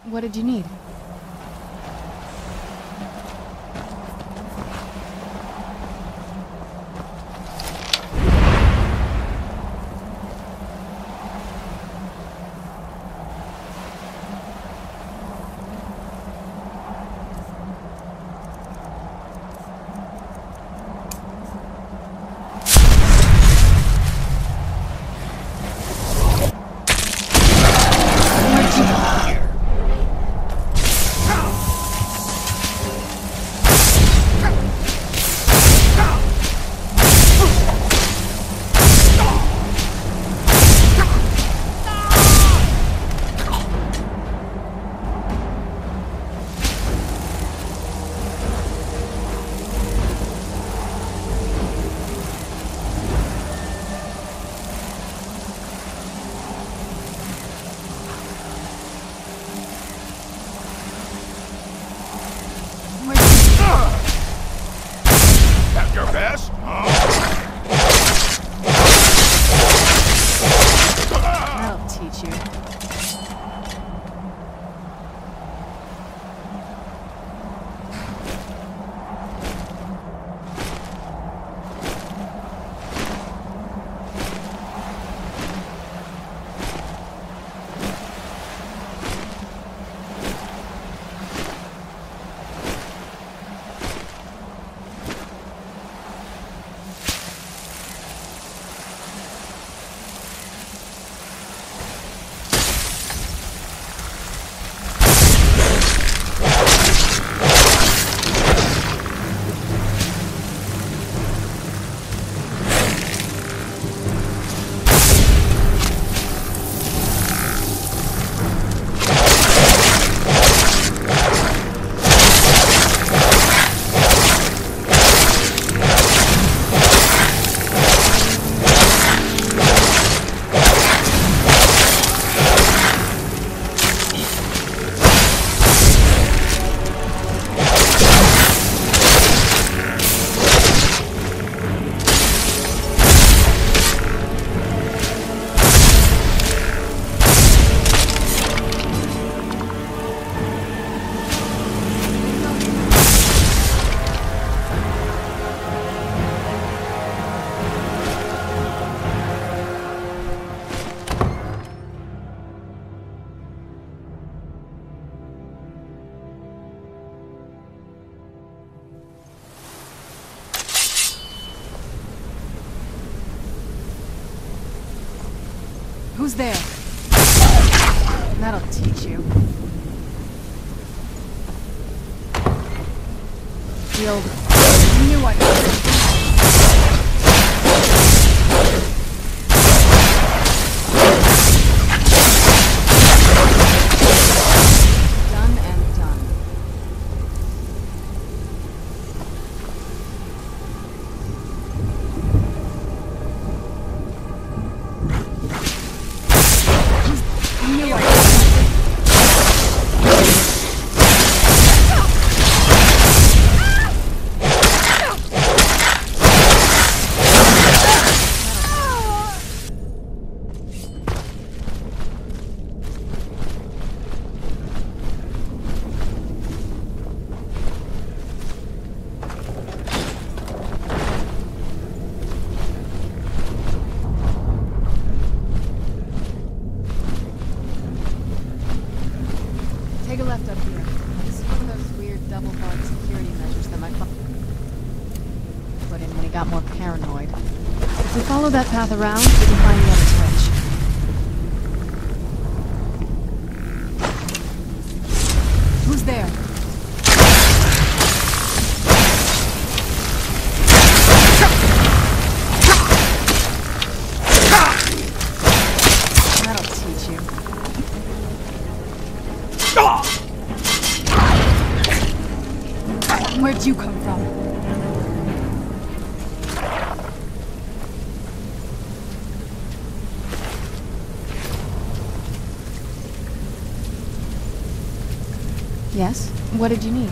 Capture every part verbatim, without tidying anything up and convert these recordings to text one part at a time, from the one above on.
What did you need? Who's there? That'll teach you. The old... knew what... Done and done. Knew what... Take a left up here. This is one of those weird double-barred security measures that my father put in when he got more paranoid. If we follow that path around, we can find the other switch. Who's there? That'll teach you. Where'd you come from? Yes? What did you need?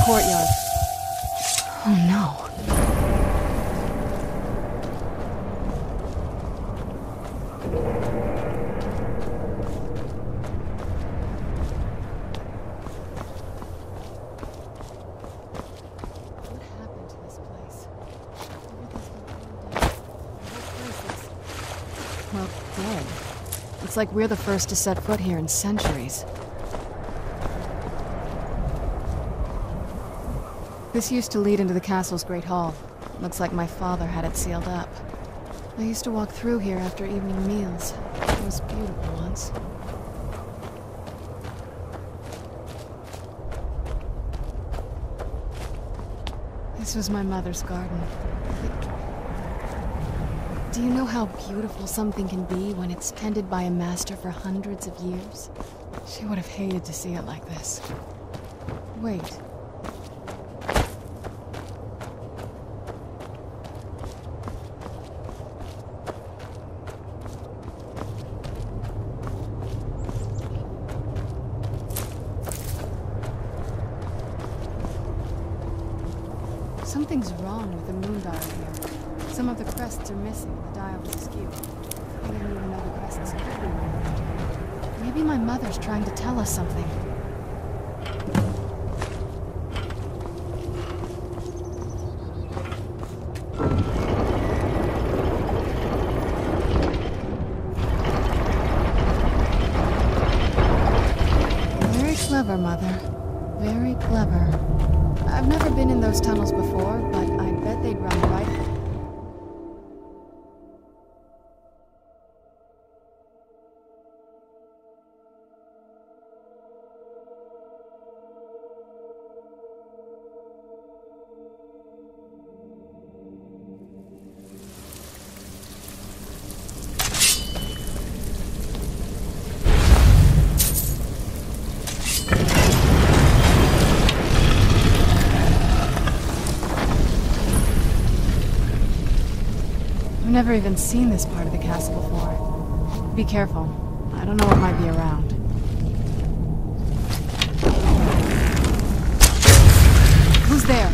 courtyard. Oh no. What happened to this place? Everything's been torn down. The whole place is, well, dead. It's like we're the first to set foot here in centuries. This used to lead into the castle's great hall. Looks like my father had it sealed up. I used to walk through here after evening meals. It was beautiful once. This was my mother's garden. Do you know how beautiful something can be when it's tended by a master for hundreds of years? She would have hated to see it like this. Wait. Something's wrong with the moon dial here. Some of the crests are missing, the dial is askew. I didn't even know the crests could be removed. Maybe my mother's trying to tell us something. Very clever, Mother. Very clever. I've never been in those tunnels before, but I bet they'd run right. I've never even seen this part of the castle before. Be careful. I don't know what might be around. Who's there?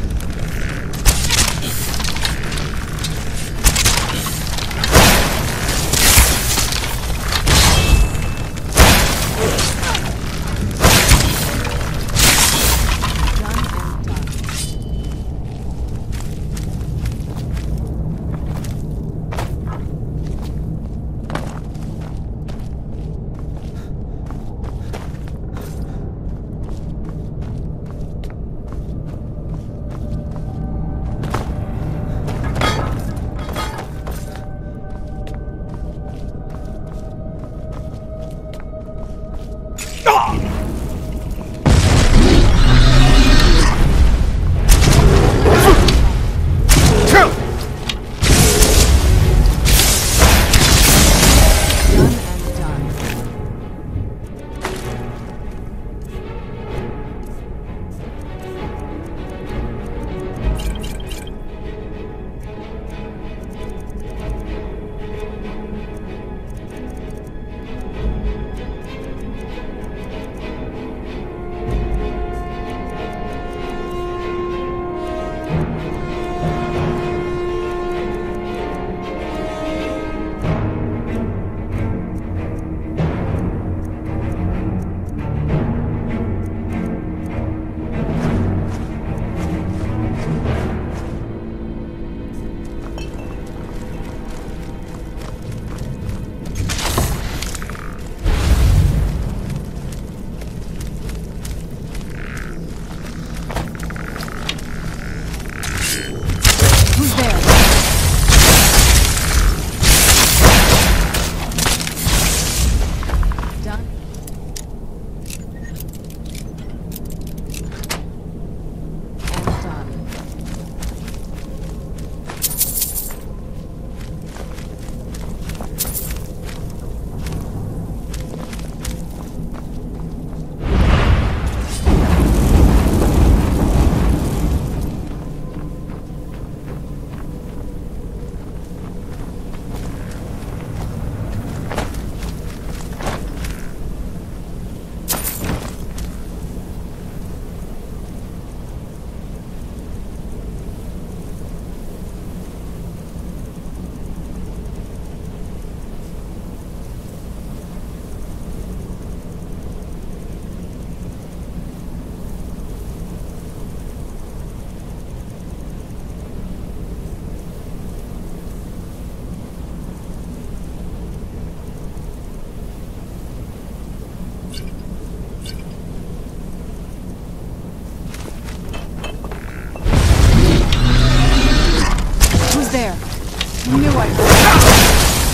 there? I knew I heard.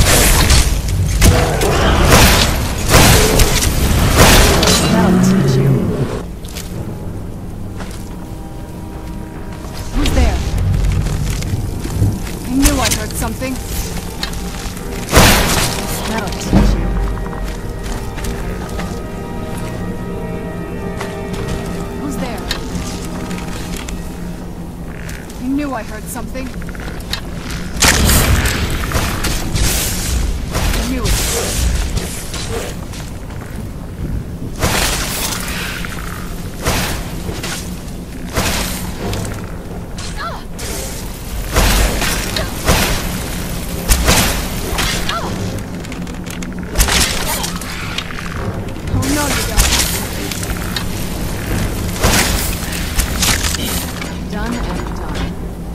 That'll teach you. Who's there? I knew I heard something. That'll teach you. Who's there? I knew I heard something. I knew it. Done and done.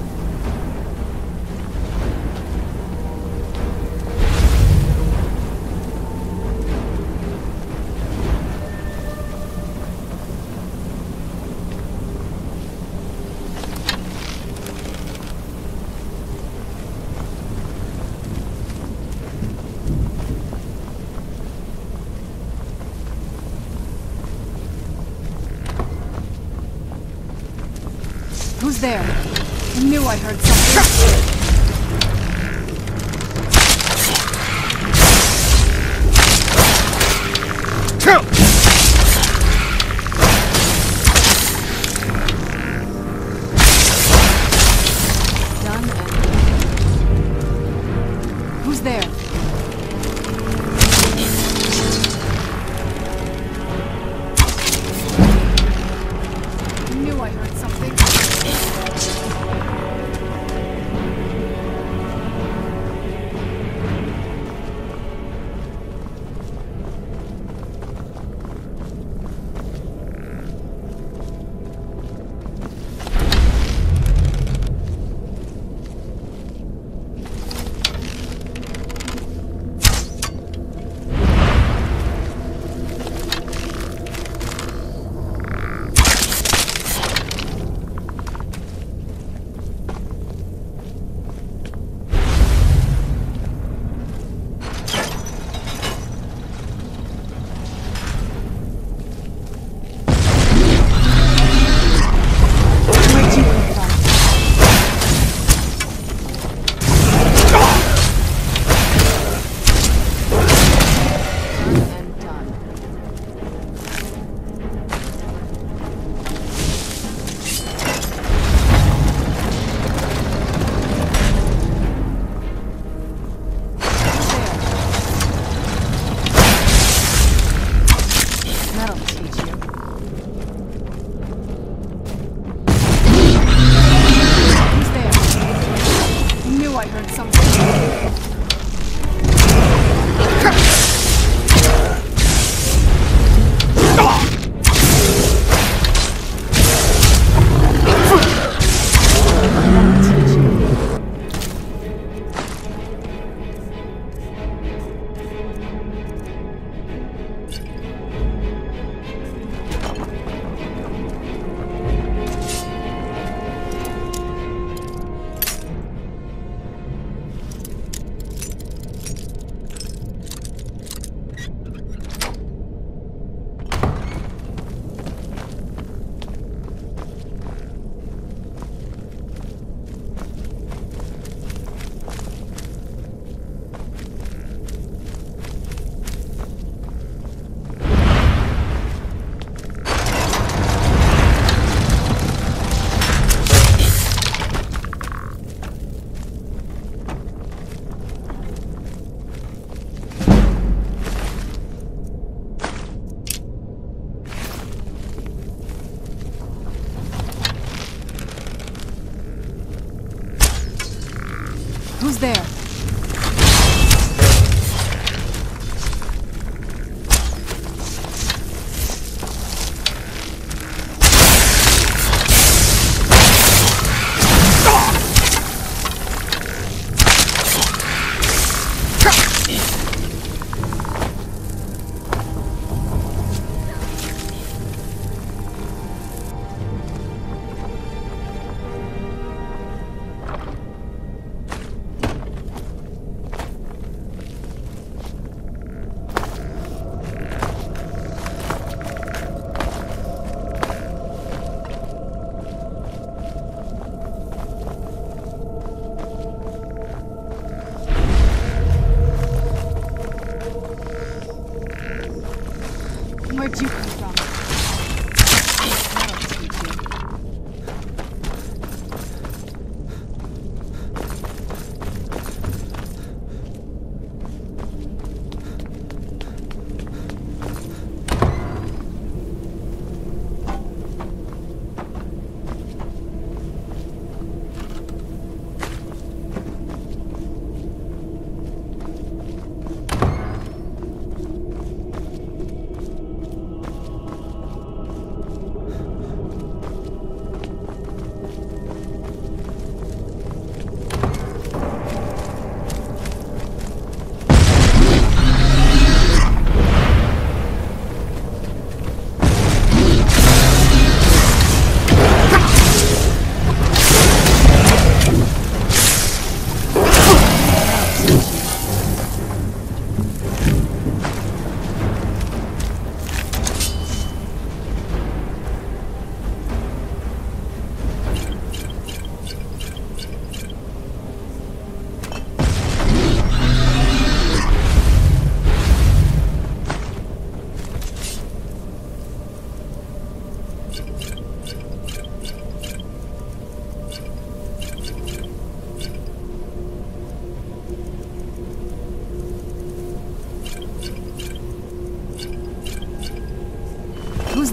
Who's there? I knew I heard something. Done and... Who's there? I knew I heard something. That'll teach you. Who's there? I knew I heard something. Who's there?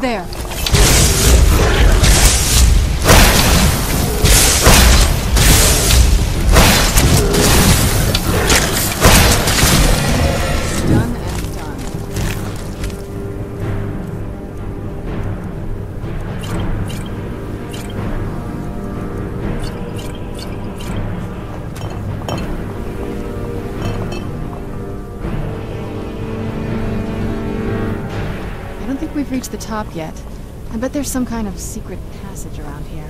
there? Done and done. I don't think we've reached the top yet. I bet there's some kind of secret passage around here.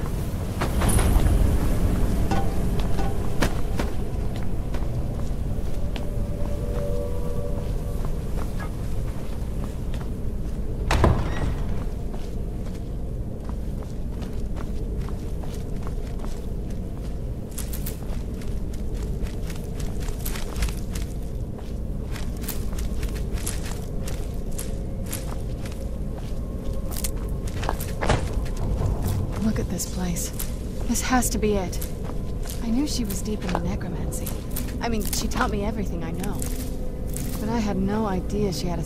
Look at this place. This has to be it. I knew she was deep into necromancy. I mean, she taught me everything I know. But I had no idea she had a...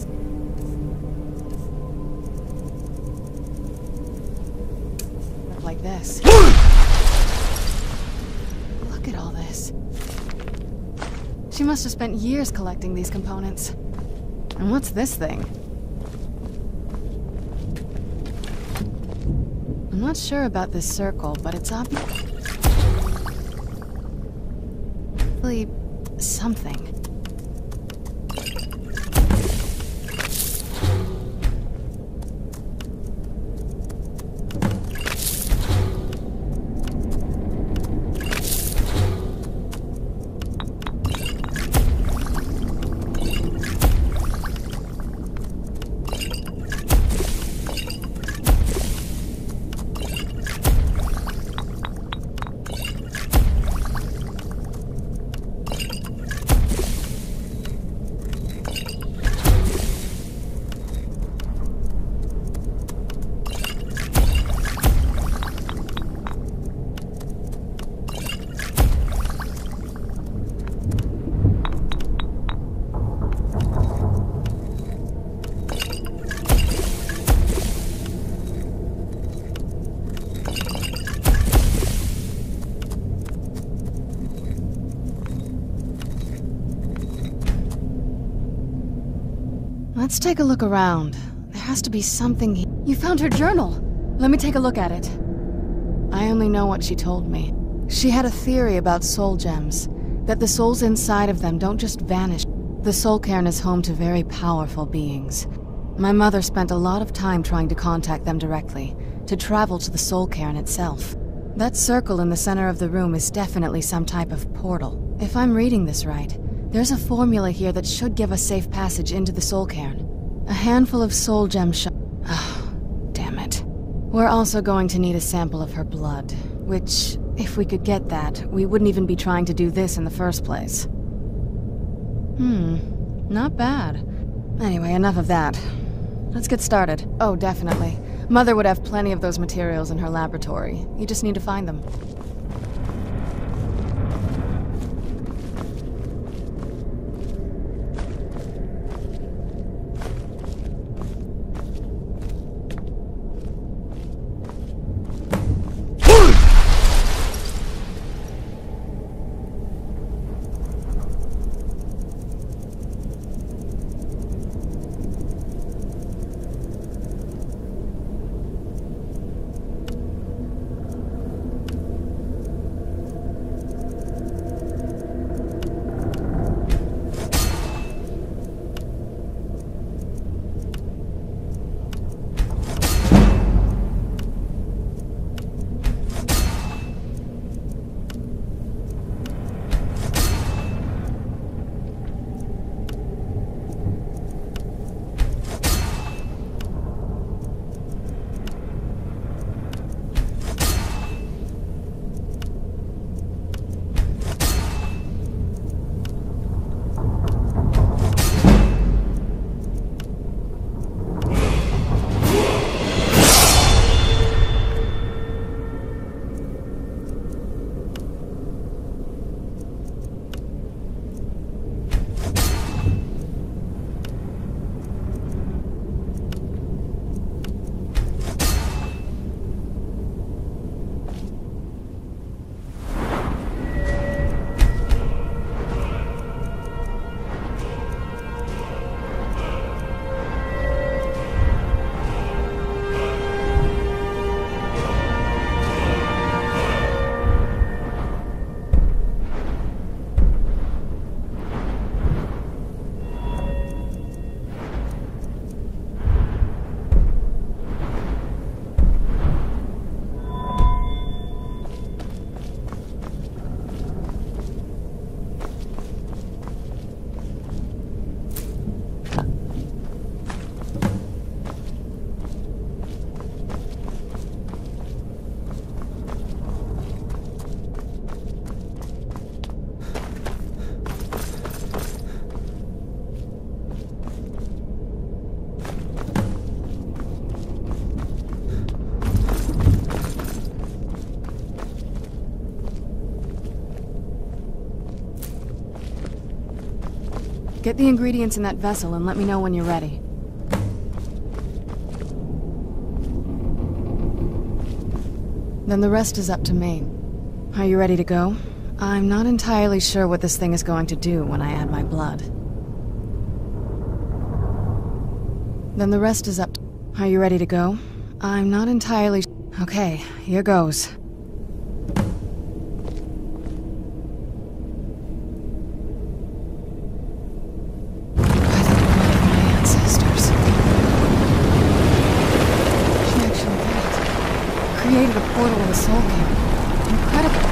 like this. Look at all this. She must have spent years collecting these components. And what's this thing? I'm not sure about this circle, but it's obviously something. Let's take a look around. There has to be something he- You found her journal! Let me take a look at it. I only know what she told me. She had a theory about soul gems, that the souls inside of them don't just vanish. The soul cairn is home to very powerful beings. My mother spent a lot of time trying to contact them directly, to travel to the soul cairn itself. That circle in the center of the room is definitely some type of portal. If I'm reading this right, there's a formula here that should give us safe passage into the soul cairn. A handful of soul gem sh- Oh, damn it. We're also going to need a sample of her blood, which, if we could get that, we wouldn't even be trying to do this in the first place. Hmm, not bad. Anyway, enough of that. Let's get started. Oh, definitely. Mother would have plenty of those materials in her laboratory. You just need to find them. Get the ingredients in that vessel and let me know when you're ready. Then the rest is up to me. Are you ready to go? I'm not entirely sure what this thing is going to do when I add my blood. Then the rest is up to... Are you ready to go? I'm not entirely... Okay, here goes. Created a portal in the Soul Camp. Incredible.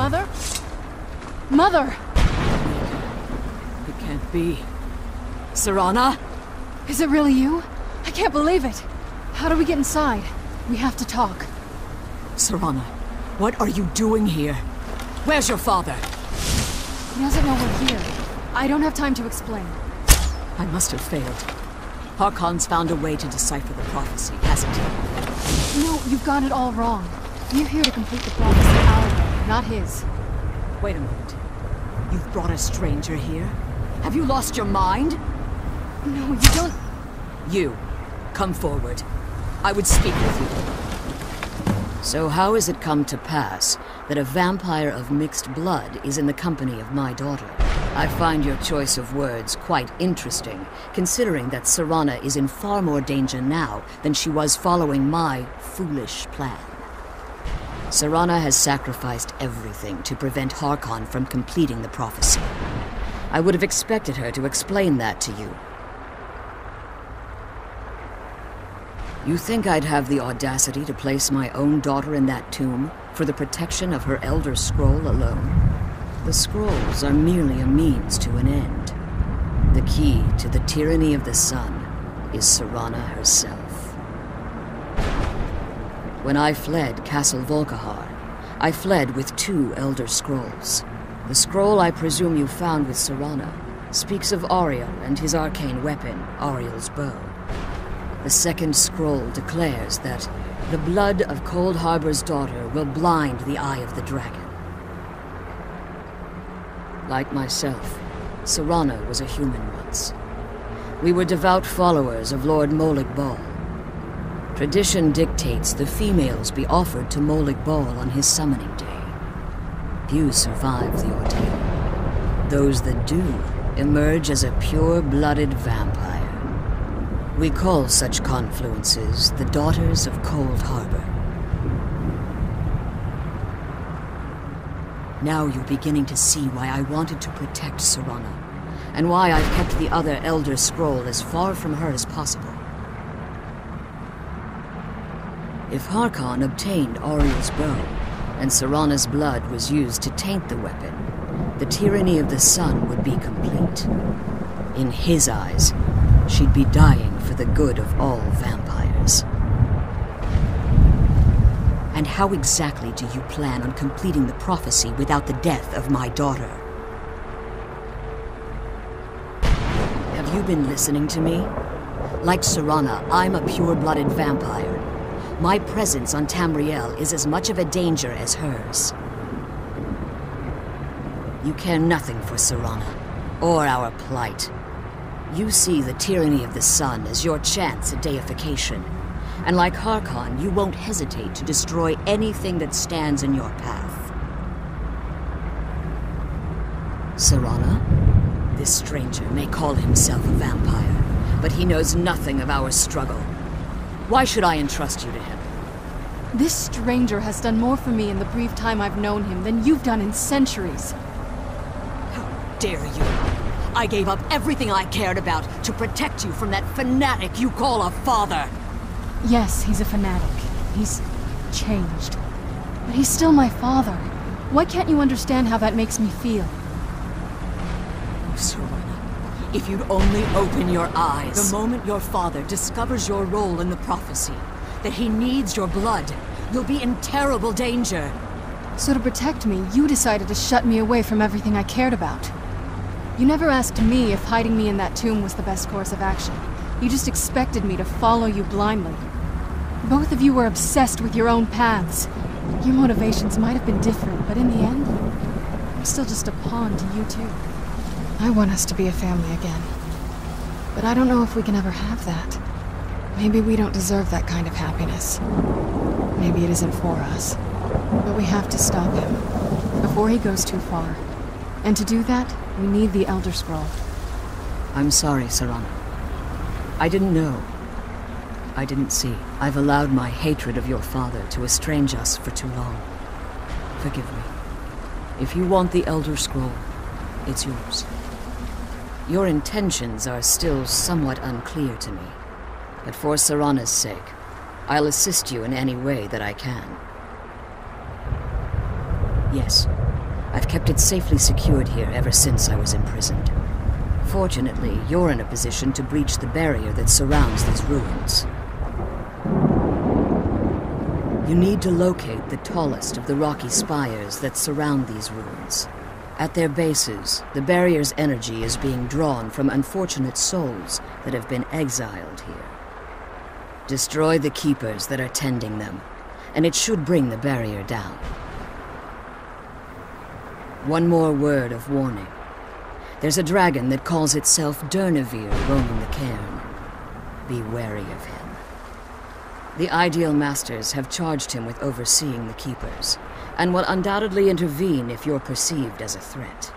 Mother? Mother! It can't be. Serana? Is it really you? I can't believe it. How do we get inside? We have to talk. Serana, what are you doing here? Where's your father? He doesn't know we're here. I don't have time to explain. I must have failed. Harkon's found a way to decipher the prophecy, hasn't he? No, you've got it all wrong. We're here to complete the prophecy our way, not his. Wait a moment. You've brought a stranger here? Have you lost your mind? No, you don't... You, come forward. I would speak with you. So how has it come to pass that a vampire of mixed blood is in the company of my daughter? I find your choice of words quite interesting, considering that Serana is in far more danger now than she was following my foolish plan. Serana has sacrificed everything to prevent Harkon from completing the prophecy. I would have expected her to explain that to you. You think I'd have the audacity to place my own daughter in that tomb for the protection of her Elder Scroll alone? The scrolls are merely a means to an end. The key to the tyranny of the sun is Serana herself. When I fled Castle Volkihar, I fled with two Elder Scrolls. The scroll I presume you found with Serana speaks of Auriel and his arcane weapon, Auriel's bow. The second scroll declares that the blood of Cold Harbor's daughter will blind the eye of the dragon. Like myself, Serana was a human once. We were devout followers of Lord Molag Bal. Tradition dictates the females be offered to Molag Bal on his summoning day. Few survive the ordeal. Those that do emerge as a pure-blooded vampire. We call such confluences the Daughters of Cold Harbor. Now you're beginning to see why I wanted to protect Serana, and why I've kept the other Elder Scroll as far from her as possible. If Harkon obtained Auriel's bow, and Serana's blood was used to taint the weapon, the tyranny of the sun would be complete. In his eyes, she'd be dying for the good of all vampires. And how exactly do you plan on completing the prophecy without the death of my daughter? Have you been listening to me? Like Serana, I'm a pure-blooded vampire. My presence on Tamriel is as much of a danger as hers. You care nothing for Serana, or our plight. You see the tyranny of the sun as your chance at deification. And like Harkon, you won't hesitate to destroy anything that stands in your path. Serana? This stranger may call himself a vampire, but he knows nothing of our struggle. Why should I entrust you to him? This stranger has done more for me in the brief time I've known him than you've done in centuries. How dare you! I gave up everything I cared about to protect you from that fanatic you call a father! Yes, he's a fanatic. He's changed. But he's still my father. Why can't you understand how that makes me feel? Serana, if you'd only open your eyes. The moment your father discovers your role in the prophecy, that he needs your blood, you'll be in terrible danger. So to protect me, you decided to shut me away from everything I cared about. You never asked me if hiding me in that tomb was the best course of action. You just expected me to follow you blindly. Both of you were obsessed with your own paths. Your motivations might have been different, but in the end, I'm still just a pawn to you two. I want us to be a family again. But I don't know if we can ever have that. Maybe we don't deserve that kind of happiness. Maybe it isn't for us. But we have to stop him, before he goes too far. And to do that, we need the Elder Scroll. I'm sorry, Serana. I didn't know. I didn't see. I've allowed my hatred of your father to estrange us for too long. Forgive me. If you want the Elder Scroll, it's yours. Your intentions are still somewhat unclear to me, but for Serana's sake, I'll assist you in any way that I can. Yes, I've kept it safely secured here ever since I was imprisoned. Fortunately, you're in a position to breach the barrier that surrounds these ruins. You need to locate the tallest of the rocky spires that surround these ruins. At their bases, the barrier's energy is being drawn from unfortunate souls that have been exiled here. Destroy the keepers that are tending them, and it should bring the barrier down. One more word of warning. There's a dragon that calls itself Durnevere roaming the cairn. Be wary of him. The Ideal Masters have charged him with overseeing the Keepers, and will undoubtedly intervene if you're perceived as a threat.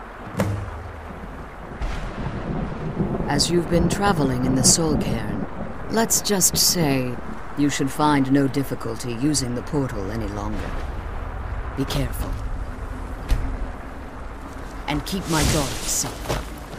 As you've been traveling in the Soul Cairn, let's just say you should find no difficulty using the portal any longer. Be careful. And keep my daughter safe.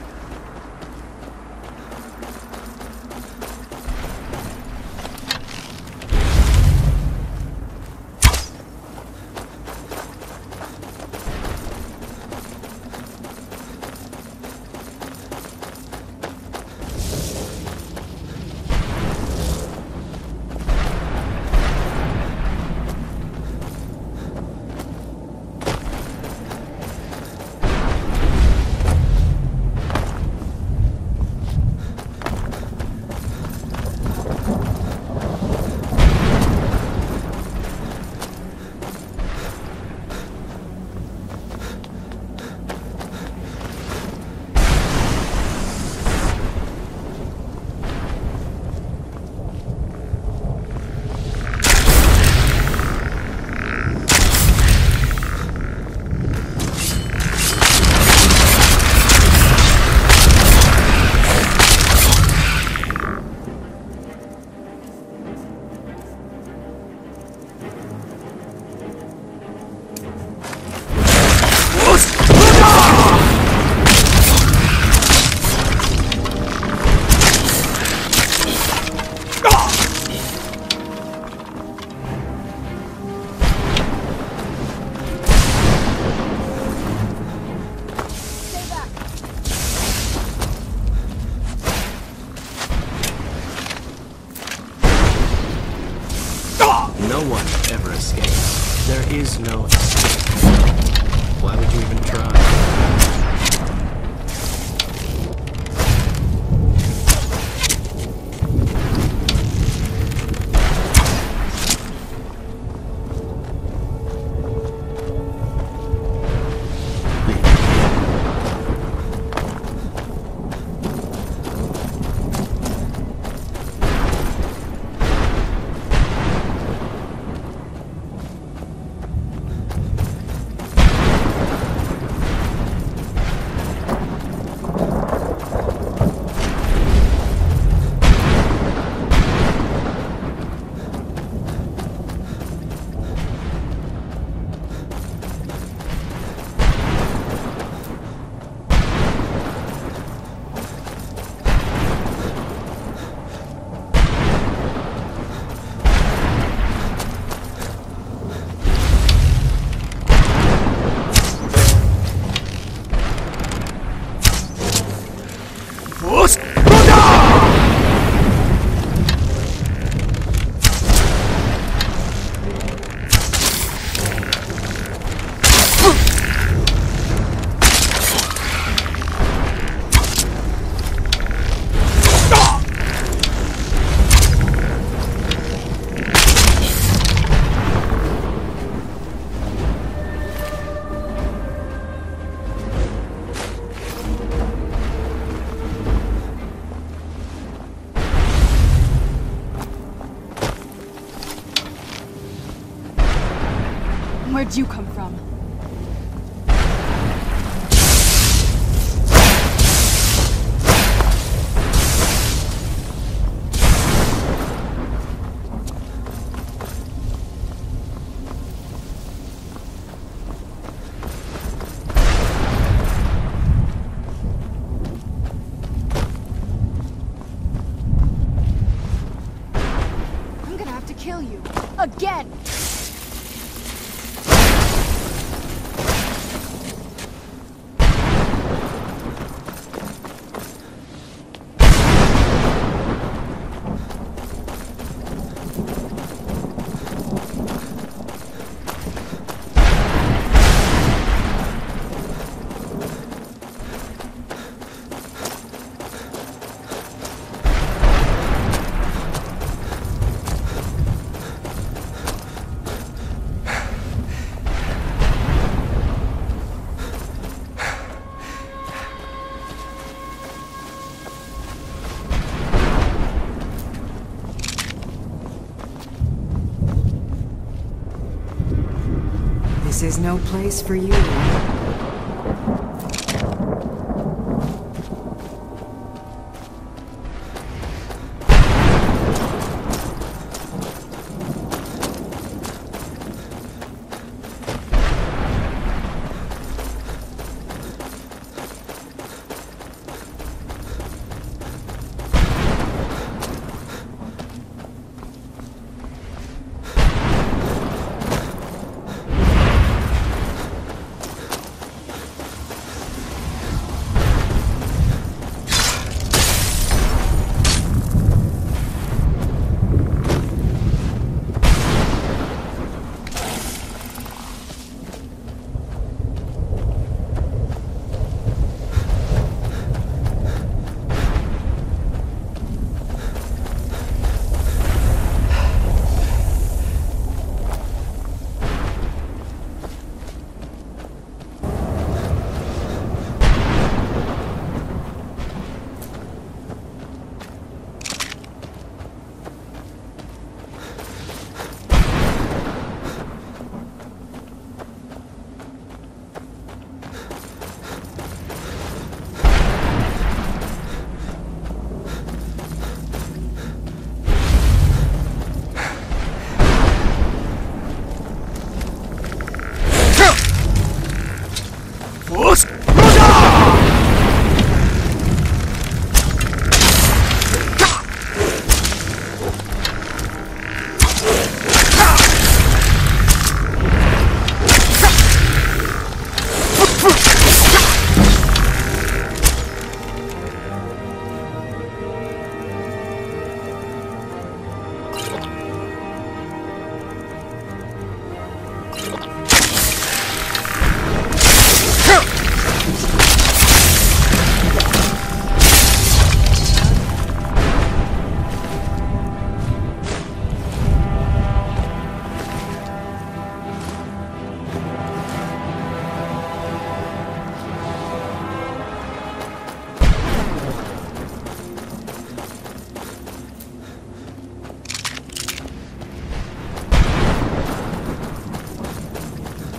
No one ever escapes. There is no escape. Why would you even try? Where'd you come from? I'm gonna have to kill you. Again! is no place for you.